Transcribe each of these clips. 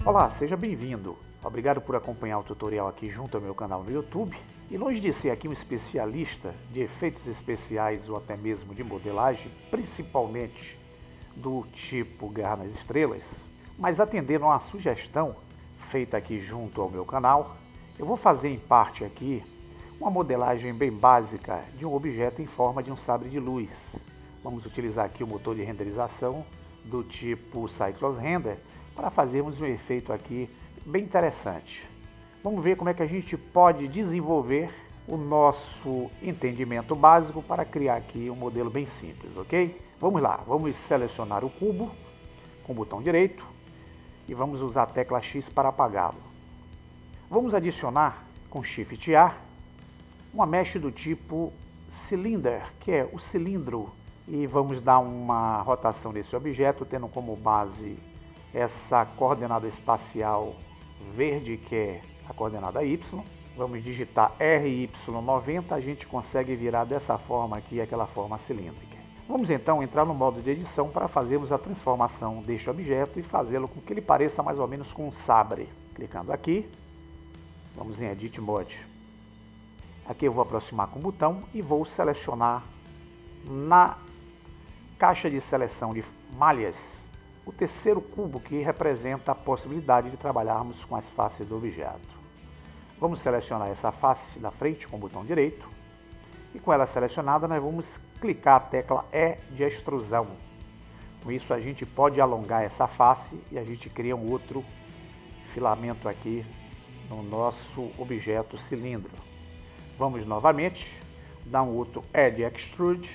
Olá, seja bem-vindo. Obrigado por acompanhar o tutorial aqui junto ao meu canal no YouTube. E longe de ser aqui um especialista de efeitos especiais ou até mesmo de modelagem, principalmente do tipo Guerra nas Estrelas, mas atendendo a uma sugestão feita aqui junto ao meu canal, eu vou fazer em parte aqui uma modelagem bem básica de um objeto em forma de um sabre de luz. Vamos utilizar aqui o motor de renderização do tipo Cyclones Render para fazermos um efeito aqui bem interessante. Vamos ver como é que a gente pode desenvolver o nosso entendimento básico para criar aqui um modelo bem simples, ok? Vamos lá, vamos selecionar o cubo com o botão direito e vamos usar a tecla X para apagá-lo. Vamos adicionar com Shift A uma mesh do tipo Cylinder, que é o cilindro, e vamos dar uma rotação nesse objeto, tendo como base essa coordenada espacial verde, que é a coordenada Y. Vamos digitar RY90, a gente consegue virar dessa forma aqui, aquela forma cilíndrica. Vamos então entrar no modo de edição para fazermos a transformação deste objeto e fazê-lo com que ele pareça mais ou menos com um sabre. Clicando aqui, vamos em Edit Mode. Aqui eu vou aproximar com o botão e vou selecionar na caixa de seleção de malhas o terceiro cubo, que representa a possibilidade de trabalharmos com as faces do objeto. Vamos selecionar essa face da frente com o botão direito e com ela selecionada nós vamos clicar a tecla E de extrusão. Com isso a gente pode alongar essa face e a gente cria um outro filamento aqui no nosso objeto cilindro. Vamos novamente dar um outro E de Extrude,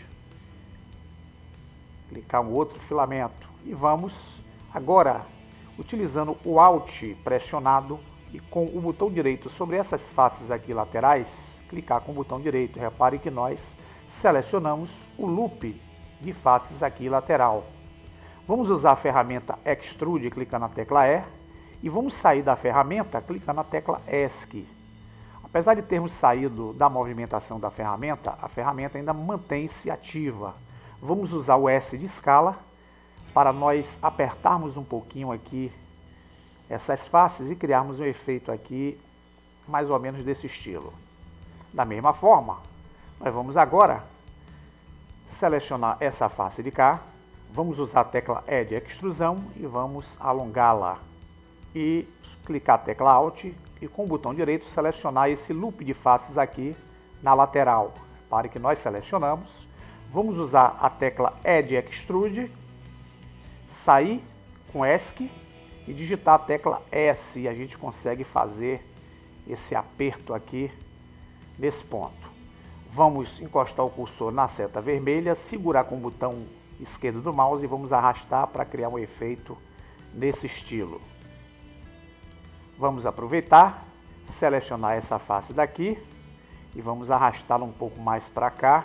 clicar um outro filamento e vamos agora, utilizando o Alt pressionado e com o botão direito sobre essas faces aqui laterais, clicar com o botão direito. Repare que nós selecionamos o loop de faces aqui lateral. Vamos usar a ferramenta Extrude, clicando na tecla E, e vamos sair da ferramenta clicando na tecla ESC. Apesar de termos saído da movimentação da ferramenta, a ferramenta ainda mantém-se ativa. Vamos usar o S de escala para nós apertarmos um pouquinho aqui essas faces e criarmos um efeito aqui mais ou menos desse estilo. Da mesma forma, nós vamos agora selecionar essa face de cá, vamos usar a tecla E de extrusão e vamos alongá-la. E clicar a tecla Alt e com o botão direito selecionar esse loop de faces aqui na lateral. Repare que nós selecionamos, vamos usar a tecla E de Extrude, sair com ESC e digitar a tecla S e a gente consegue fazer esse aperto aqui nesse ponto. Vamos encostar o cursor na seta vermelha, segurar com o botão esquerdo do mouse e vamos arrastar para criar um efeito nesse estilo. Vamos aproveitar, selecionar essa face daqui e vamos arrastá-la um pouco mais para cá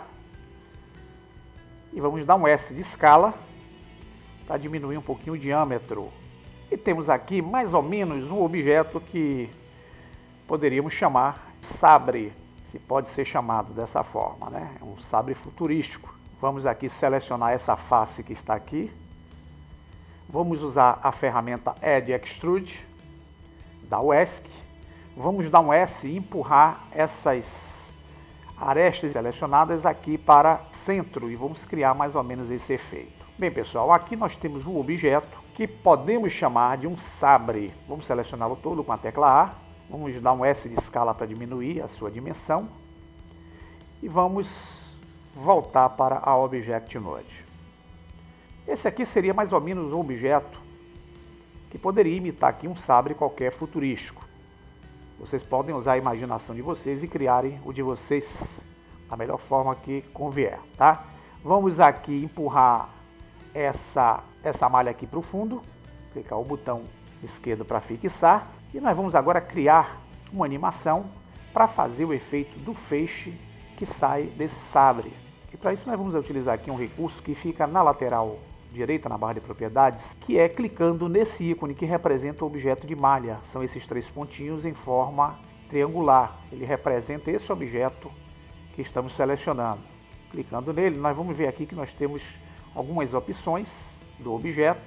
e vamos dar um S de escala para diminuir um pouquinho o diâmetro. E temos aqui mais ou menos um objeto que poderíamos chamar sabre, se pode ser chamado dessa forma, né? É um sabre futurístico. Vamos aqui selecionar essa face que está aqui. Vamos usar a ferramenta E de Extrude, dar o ESC. Vamos dar um S e empurrar essas arestas selecionadas aqui para centro e vamos criar mais ou menos esse efeito. Bem, pessoal, aqui nós temos um objeto que podemos chamar de um sabre. Vamos selecioná-lo todo com a tecla A. Vamos dar um S de escala para diminuir a sua dimensão. E vamos voltar para a Object Node. Esse aqui seria mais ou menos um objeto que poderia imitar aqui um sabre qualquer futurístico. Vocês podem usar a imaginação de vocês e criarem o de vocês da melhor forma que convier, tá? Vamos aqui empurrar essa malha aqui para o fundo, clicar o botão esquerdo para fixar e nós vamos agora criar uma animação para fazer o efeito do feixe que sai desse sabre. E para isso nós vamos utilizar aqui um recurso que fica na lateral direita, na barra de propriedades, que é clicando nesse ícone que representa o objeto de malha. São esses três pontinhos em forma triangular. Ele representa esse objeto que estamos selecionando. Clicando nele, nós vamos ver aqui que nós temos algumas opções do objeto.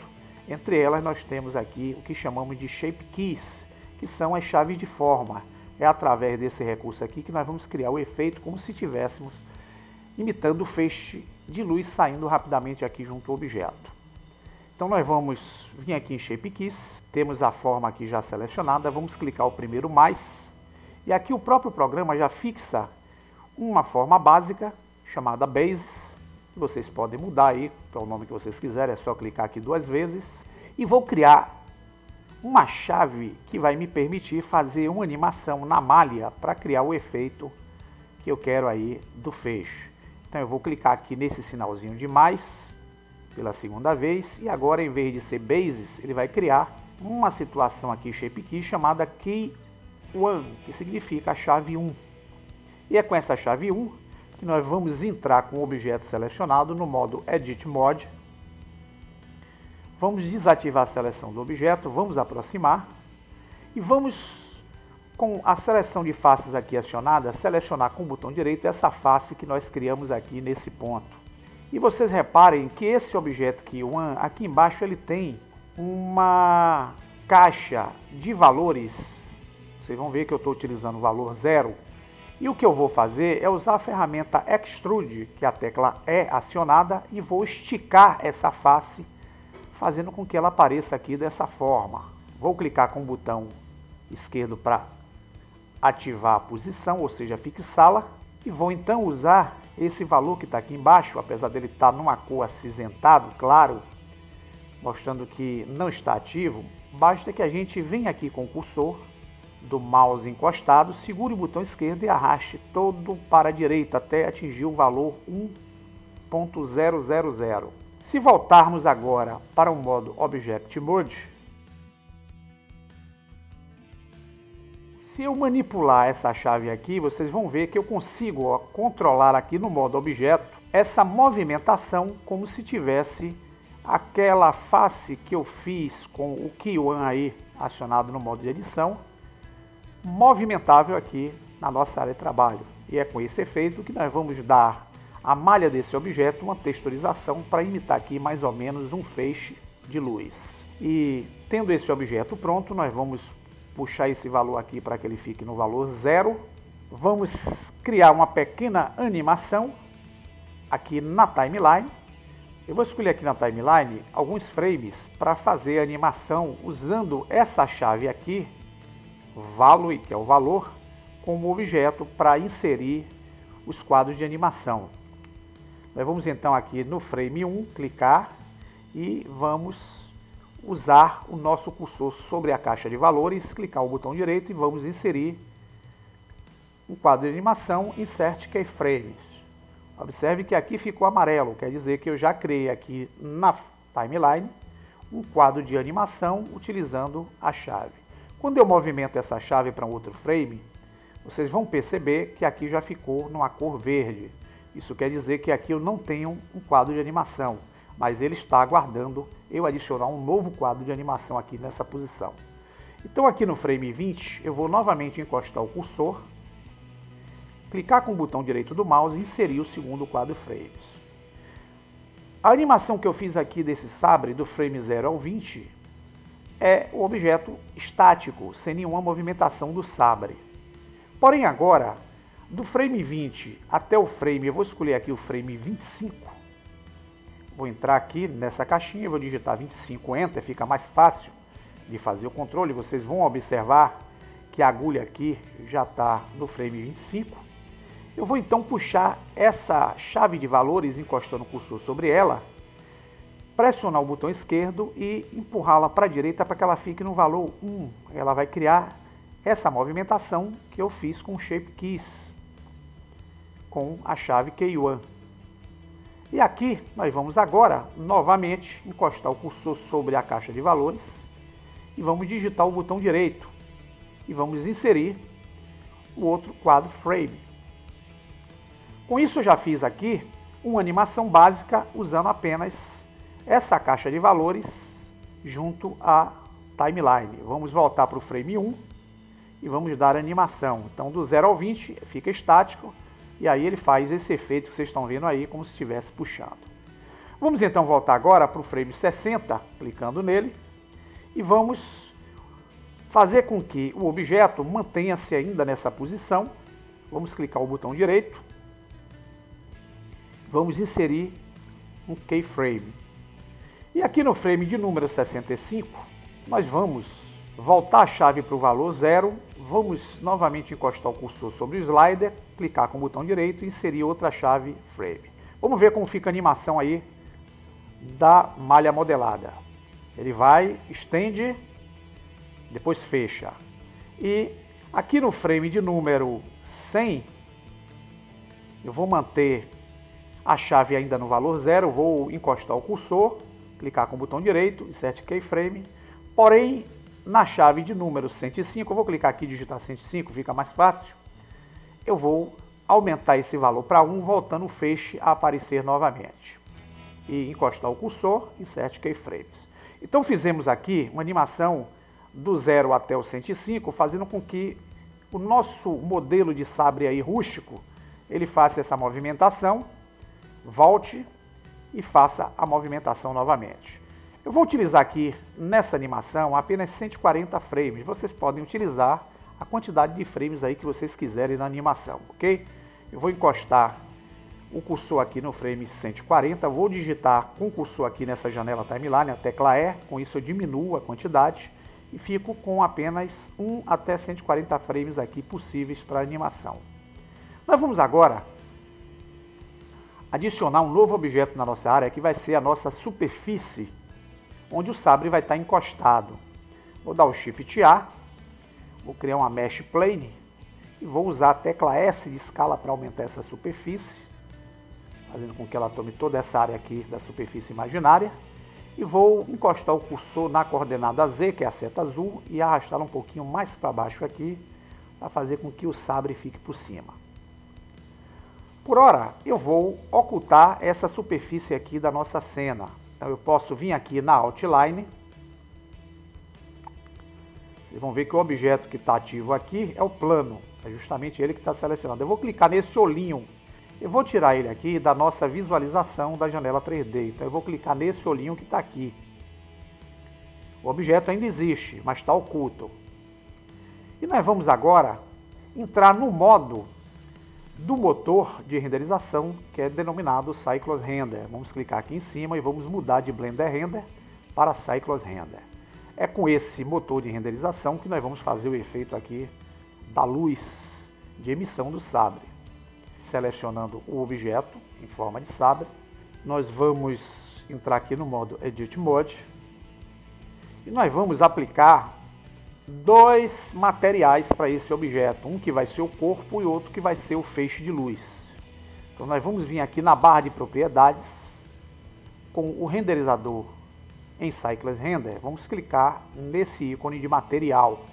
Entre elas nós temos aqui o que chamamos de Shape Keys, que são as chaves de forma. É através desse recurso aqui que nós vamos criar o efeito como se estivéssemos imitando o feixe de luz saindo rapidamente aqui junto ao objeto. Então nós vamos vir aqui em Shape Keys, temos a forma aqui já selecionada, vamos clicar o primeiro mais, e aqui o próprio programa já fixa uma forma básica chamada Bases, que vocês podem mudar aí para o nome que vocês quiserem, é só clicar aqui 2 vezes, e vou criar uma chave que vai me permitir fazer uma animação na malha para criar o efeito que eu quero aí do feixe. Então eu vou clicar aqui nesse sinalzinho de mais pela segunda vez, e agora em vez de ser Bases, ele vai criar uma situação aqui Shape Key chamada Key 1, que significa a chave 1. E é com essa chave 1 que nós vamos entrar com o objeto selecionado no modo Edit Mode. Vamos desativar a seleção do objeto, vamos aproximar e vamos, com a seleção de faces aqui acionada, selecionar com o botão direito essa face que nós criamos aqui nesse ponto. E vocês reparem que esse objeto Key 1, aqui embaixo ele tem uma caixa de valores. Vocês vão ver que eu estou utilizando o valor 0. E o que eu vou fazer é usar a ferramenta Extrude, que a tecla é acionada, e vou esticar essa face, fazendo com que ela apareça aqui dessa forma. Vou clicar com o botão esquerdo para ativar a posição, ou seja, fixá-la, e vou então usar esse valor que está aqui embaixo, apesar dele estar numa cor acinzentado, claro, mostrando que não está ativo. Basta que a gente venha aqui com o cursor do mouse encostado, segure o botão esquerdo e arraste todo para a direita até atingir o valor 1.000. Se voltarmos agora para o modo Object Mode, se eu manipular essa chave aqui, vocês vão ver que eu consigo controlar aqui no modo objeto essa movimentação como se tivesse aquela face que eu fiz com o Key 1 aí acionado no modo de edição, movimentável aqui na nossa área de trabalho. E é com esse efeito que nós vamos dar à malha desse objeto uma texturização para imitar aqui mais ou menos um feixe de luz. E tendo esse objeto pronto, nós vamos puxar esse valor aqui para que ele fique no valor 0. Vamos criar uma pequena animação aqui na timeline. Eu vou escolher aqui na timeline alguns frames para fazer a animação usando essa chave aqui, Value, que é o valor, como objeto para inserir os quadros de animação. Nós vamos então aqui no frame 1, clicar e vamos usar o nosso cursor sobre a caixa de valores, clicar o botão direito e vamos inserir um quadro de animação, Insert Keyframes. Observe que aqui ficou amarelo, quer dizer que eu já criei aqui na timeline um quadro de animação utilizando a chave. Quando eu movimento essa chave para um outro frame, vocês vão perceber que aqui já ficou numa cor verde. Isso quer dizer que aqui eu não tenho um quadro de animação, mas ele está aguardando eu adicionar um novo quadro de animação aqui nessa posição. Então aqui no frame 20, eu vou novamente encostar o cursor, clicar com o botão direito do mouse e inserir o segundo quadro frames. A animação que eu fiz aqui desse sabre, do frame 0 ao 20, é o objeto estático, sem nenhuma movimentação do sabre. Porém agora, do frame 20 até o frame, eu vou escolher aqui o frame 25. Vou entrar aqui nessa caixinha, vou digitar 25, Enter, fica mais fácil de fazer o controle. Vocês vão observar que a agulha aqui já está no frame 25. Eu vou então puxar essa chave de valores, encostando o cursor sobre ela, pressionar o botão esquerdo e empurrá-la para a direita para que ela fique no valor 1. Ela vai criar essa movimentação que eu fiz com o Shape Keys, com a chave Key 1. E aqui nós vamos agora novamente encostar o cursor sobre a caixa de valores e vamos digitar o botão direito e vamos inserir o outro quadro frame. Com isso eu já fiz aqui uma animação básica usando apenas essa caixa de valores junto à timeline. Vamos voltar para o frame 1 e vamos dar animação. Então do 0 ao 20 fica estático e aí ele faz esse efeito que vocês estão vendo aí como se estivesse puxando. Vamos então voltar agora para o frame 60, clicando nele, e vamos fazer com que o objeto mantenha-se ainda nessa posição. Vamos clicar o botão direito, vamos inserir um keyframe. E aqui no frame de número 65, nós vamos voltar a chave para o valor 0, vamos novamente encostar o cursor sobre o slider, clicar com o botão direito e inserir outra chave frame. Vamos ver como fica a animação aí da malha modelada. Ele vai, estende, depois fecha. E aqui no frame de número 100, eu vou manter a chave ainda no valor 0, vou encostar o cursor, clicar com o botão direito, insert keyframe, porém na chave de número 105, eu vou clicar aqui e digitar 105, fica mais fácil, eu vou aumentar esse valor para 1, voltando o feixe a aparecer novamente. E encostar o cursor, insert keyframes. Então fizemos aqui uma animação do 0 até o 105, fazendo com que o nosso modelo de sabre aí rústico, ele faça essa movimentação, volte e faça a movimentação novamente. Eu vou utilizar aqui nessa animação apenas 140 frames. Vocês podem utilizar a quantidade de frames aí que vocês quiserem na animação, ok? Eu vou encostar o cursor aqui no frame 140, vou digitar com o cursor aqui nessa janela timeline, a tecla E, com isso eu diminuo a quantidade e fico com apenas 1 até 140 frames aqui possíveis para a animação. Nós vamos agora adicionar um novo objeto na nossa área, que vai ser a nossa superfície, onde o sabre vai estar encostado. Vou dar o Shift A, vou criar uma Mesh Plane e vou usar a tecla S de escala para aumentar essa superfície, fazendo com que ela tome toda essa área aqui da superfície imaginária. E vou encostar o cursor na coordenada Z, que é a seta azul, e arrastá-la um pouquinho mais para baixo aqui, para fazer com que o sabre fique por cima. Por hora, eu vou ocultar essa superfície aqui da nossa cena. Então eu posso vir aqui na Outline. Vocês vão ver que o objeto que está ativo aqui é o plano. É justamente ele que está selecionado. Eu vou clicar nesse olhinho. Eu vou tirar ele aqui da nossa visualização da janela 3D. Então eu vou clicar nesse olhinho que está aqui. O objeto ainda existe, mas está oculto. E nós vamos agora entrar no modo do motor de renderização, que é denominado Cycles Render. Vamos clicar aqui em cima e vamos mudar de Blender Render para Cycles Render. É com esse motor de renderização que nós vamos fazer o efeito aqui da luz de emissão do sabre. Selecionando o objeto em forma de sabre, nós vamos entrar aqui no modo Edit Mode e nós vamos aplicar dois materiais para esse objeto, um que vai ser o corpo e outro que vai ser o feixe de luz. Então nós vamos vir aqui na barra de propriedades, com o renderizador em Cycles Render, vamos clicar nesse ícone de material.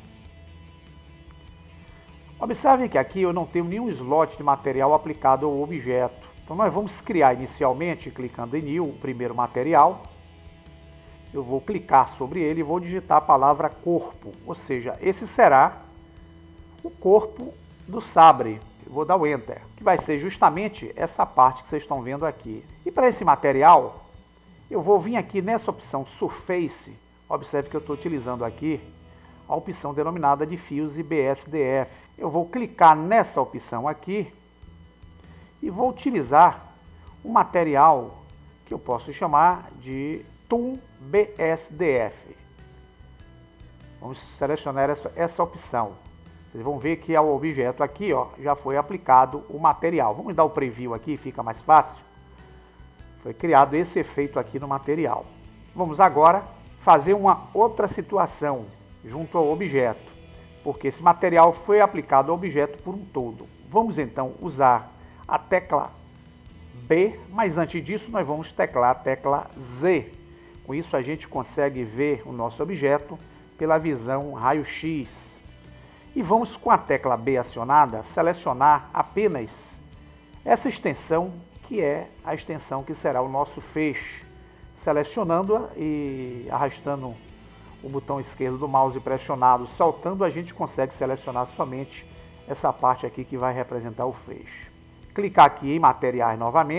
Observem que aqui eu não tenho nenhum slot de material aplicado ao objeto. Então nós vamos criar inicialmente, clicando em New, o primeiro material. Eu vou clicar sobre ele e vou digitar a palavra corpo, ou seja, esse será o corpo do sabre. Eu vou dar o Enter, que vai ser justamente essa parte que vocês estão vendo aqui. E para esse material, eu vou vir aqui nessa opção Surface. Observe que eu estou utilizando aqui a opção denominada Diffuse BSDF. Eu vou clicar nessa opção aqui e vou utilizar um material que eu posso chamar de Toon BSDF. Vamos selecionar essa opção. Vocês vão ver que ao objeto aqui, ó, já foi aplicado o material. Vamos dar o preview aqui, fica mais fácil. Foi criado esse efeito aqui no material. Vamos agora fazer uma outra situação junto ao objeto, porque esse material foi aplicado ao objeto por um todo. Vamos então usar a tecla B, mas antes disso nós vamos teclar a tecla Z. Com isso a gente consegue ver o nosso objeto pela visão raio-x. E vamos, com a tecla B acionada, selecionar apenas essa extensão, que é a extensão que será o nosso feixe. Selecionando-a e arrastando o botão esquerdo do mouse pressionado, soltando, a gente consegue selecionar somente essa parte aqui que vai representar o feixe. Clicar aqui em materiais novamente,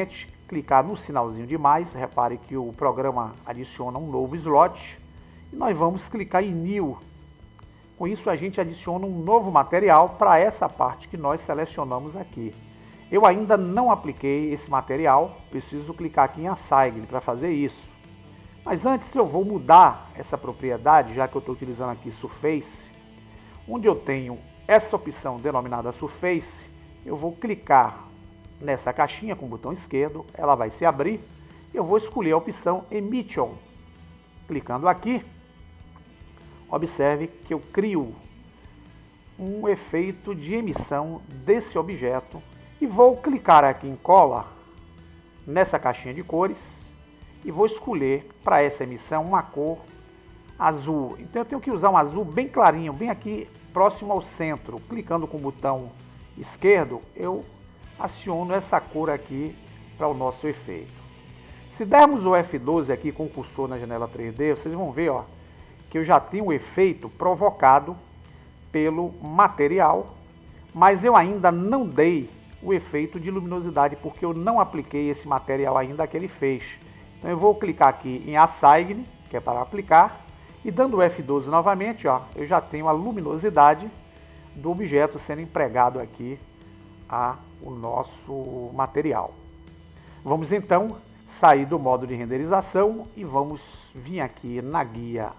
clicar no sinalzinho de mais, repare que o programa adiciona um novo slot, e nós vamos clicar em New. Com isso a gente adiciona um novo material para essa parte que nós selecionamos aqui. Eu ainda não apliquei esse material, preciso clicar aqui em Assign para fazer isso. Mas antes eu vou mudar essa propriedade, já que eu estou utilizando aqui Surface, onde eu tenho essa opção denominada Surface, eu vou clicar nessa caixinha com o botão esquerdo, ela vai se abrir, e eu vou escolher a opção Emission. Clicando aqui, observe que eu crio um efeito de emissão desse objeto e vou clicar aqui em Cola, nessa caixinha de cores, e vou escolher para essa emissão uma cor azul. Então eu tenho que usar um azul bem clarinho, bem aqui próximo ao centro. Clicando com o botão esquerdo, eu aciono essa cor aqui para o nosso efeito. Se dermos o F12 aqui com o cursor na janela 3D, vocês vão ver, ó, que eu já tenho o efeito provocado pelo material, mas eu ainda não dei o efeito de luminosidade, porque eu não apliquei esse material ainda que ele fez. Então eu vou clicar aqui em Assign, que é para aplicar, e dando o F12 novamente, ó, eu já tenho a luminosidade do objeto sendo empregado aqui ao nosso material. Vamos então sair do modo de renderização e vamos vir aqui na guia,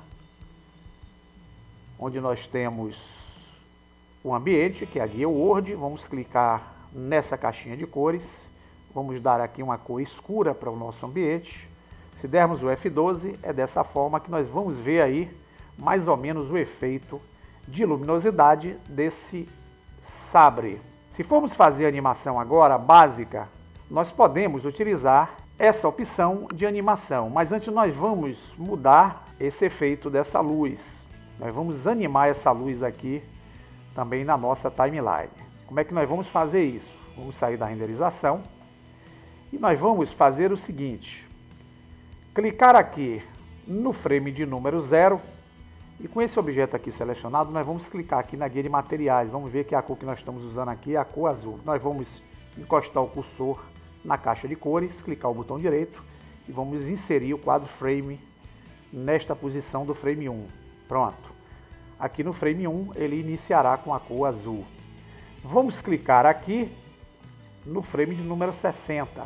onde nós temos o ambiente, que é a guia Word. Vamos clicar nessa caixinha de cores, vamos dar aqui uma cor escura para o nosso ambiente. Se dermos o F12, é dessa forma que nós vamos ver aí mais ou menos o efeito de luminosidade desse sabre. Se formos fazer a animação agora básica, nós podemos utilizar essa opção de animação, mas antes nós vamos mudar esse efeito dessa luz. Nós vamos animar essa luz aqui também na nossa timeline. Como é que nós vamos fazer isso? Vamos sair da renderização e nós vamos fazer o seguinte: clicar aqui no frame de número 0 e com esse objeto aqui selecionado, nós vamos clicar aqui na guia de materiais. Vamos ver que a cor que nós estamos usando aqui é a cor azul. Nós vamos encostar o cursor na caixa de cores, clicar o botão direito e vamos inserir o quadro frame nesta posição do frame 1. Pronto. Aqui no frame 1 ele iniciará com a cor azul. Vamos clicar aqui no frame de número 60.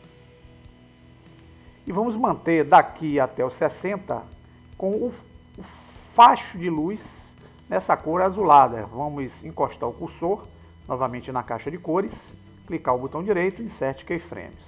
E vamos manter daqui até o 60 com o facho de luz nessa cor azulada. Vamos encostar o cursor novamente na caixa de cores, clicar o botão direito e Insert Keyframes.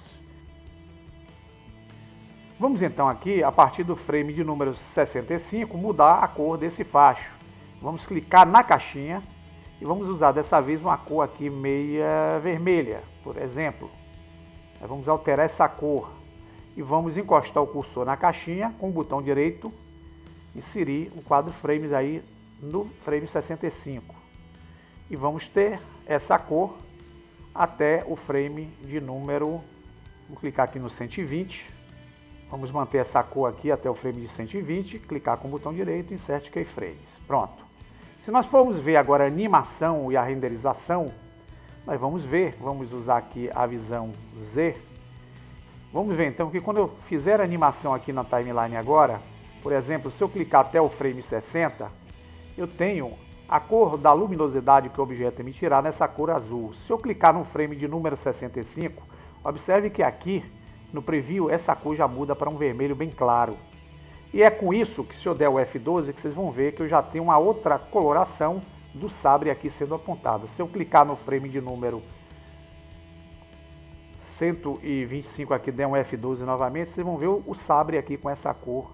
Vamos então aqui, a partir do frame de número 65, mudar a cor desse facho. Vamos clicar na caixinha e vamos usar dessa vez uma cor aqui meia vermelha, por exemplo. Vamos alterar essa cor e vamos encostar o cursor na caixinha com o botão direito, inserir um quadro frames aí no frame 65. E vamos ter essa cor até o frame de número, vou clicar aqui no 120, vamos manter essa cor aqui até o frame de 120, clicar com o botão direito, Insert Keyframes. Pronto. Se nós formos ver agora a animação e a renderização, nós vamos ver, vamos usar aqui a visão Z. Vamos ver então que quando eu fizer a animação aqui na timeline agora, por exemplo, se eu clicar até o frame 60, eu tenho a cor da luminosidade que o objeto emitirá nessa cor azul. Se eu clicar no frame de número 65, observe que aqui no preview essa cor já muda para um vermelho bem claro. E é com isso que, se eu der o F12, que vocês vão ver que eu já tenho uma outra coloração do sabre aqui sendo apontado. Se eu clicar no frame de número 125 aqui, der um F12 novamente, vocês vão ver o sabre aqui com essa cor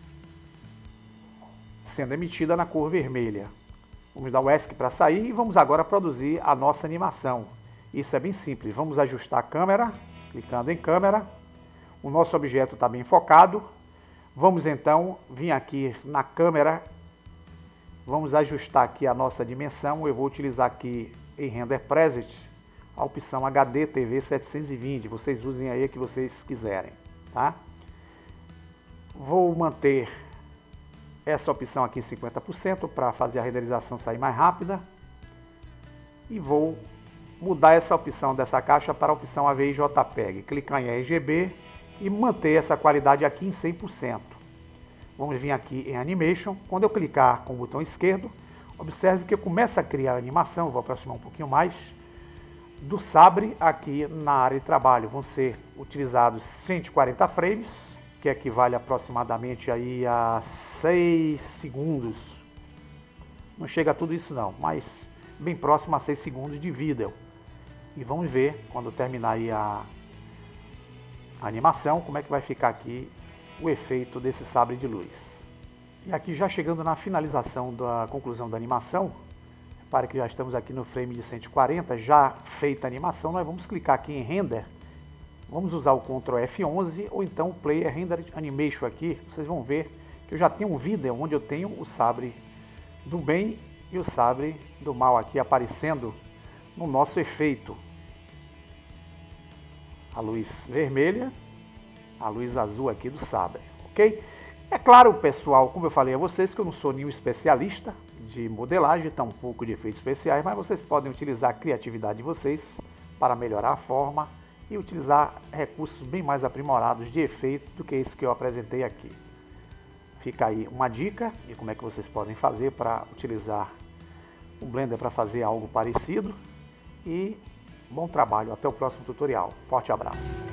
sendo emitida na cor vermelha. Vamos dar o ESC para sair e vamos agora produzir a nossa animação. Isso é bem simples. Vamos ajustar a câmera, clicando em câmera. O nosso objeto está bem focado. Vamos então vir aqui na câmera, vamos ajustar aqui a nossa dimensão. Eu vou utilizar aqui em Render Preset a opção HD TV 720, vocês usem aí a que vocês quiserem, tá? Vou manter essa opção aqui em 50% para fazer a renderização sair mais rápida. E vou mudar essa opção dessa caixa para a opção AVI JPEG. Clicar em RGB e manter essa qualidade aqui em 100%. Vamos vir aqui em Animation. Quando eu clicar com o botão esquerdo, observe que eu começo a criar a animação, vou aproximar um pouquinho mais, do sabre aqui na área de trabalho. Vão ser utilizados 140 frames, que equivale aproximadamente aí a 6 segundos. Não chega a tudo isso não, mas bem próximo a 6 segundos de vídeo. E vamos ver, quando terminar aí a animação, como é que vai ficar aqui o efeito desse sabre de luz. E aqui já chegando na finalização da conclusão da animação, para que já estamos aqui no frame de 140, já feita a animação, nós vamos clicar aqui em Render, vamos usar o Ctrl F11 ou então o Player Render Animation aqui, vocês vão ver que eu já tenho um vídeo onde eu tenho o sabre do bem e o sabre do mal aqui aparecendo no nosso efeito. A luz vermelha, a luz azul aqui do sabre, ok? É claro, pessoal, como eu falei a vocês, que eu não sou nenhum especialista de modelagem, tampouco de efeitos especiais, mas vocês podem utilizar a criatividade de vocês para melhorar a forma e utilizar recursos bem mais aprimorados de efeito do que esse que eu apresentei aqui. Fica aí uma dica de como é que vocês podem fazer para utilizar o Blender para fazer algo parecido. E bom trabalho, até o próximo tutorial. Forte abraço!